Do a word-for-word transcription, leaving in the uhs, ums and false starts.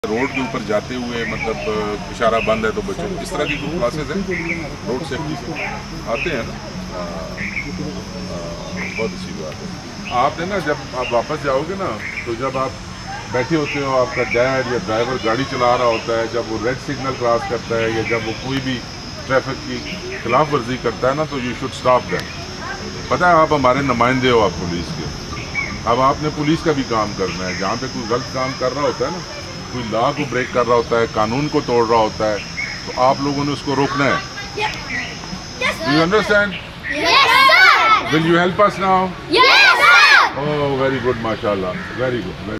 Road के ऊपर जाते हुए मतलब इशारा बंद है तो बच्चों को इस तरह की कोई क्लासेस हैं रोड सेफ्टी से आते हैं ना। आ, आ, बहुत अच्छी बात है। आपने ना जब आप वापस जाओगे ना तो जब आप बैठे होते हो आपका डैड या ड्राइवर गाड़ी चला रहा होता है, जब वो रेड सिग्नल क्रॉस करता है या जब वो कोई भी ट्रैफिक की खिलाफ वर्जी करता है ना तो यू शुड स्टॉप दैट। पता है आप हमारे नुमाइंदे हो आप पुलिस के, अब आपने पुलिस का भी काम करना है। जहाँ पे कोई गलत काम कर रहा होता है ना, कोई लॉ को ब्रेक कर रहा होता है, कानून को तोड़ रहा होता है, तो आप लोगों ने उसको रोकना है। You understand? Will you help us now? Oh very good, माशाल्लाह, वेरी गुड।